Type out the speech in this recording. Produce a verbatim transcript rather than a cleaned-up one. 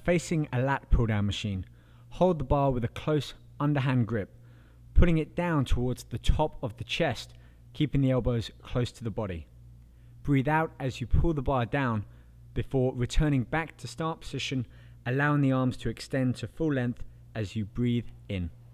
facing a lat pull-down machine, hold the bar with a close underhand grip, putting it down towards the top of the chest, keeping the elbows close to the body. Breathe out as you pull the bar down before returning back to start position, allowing the arms to extend to full length as you breathe in.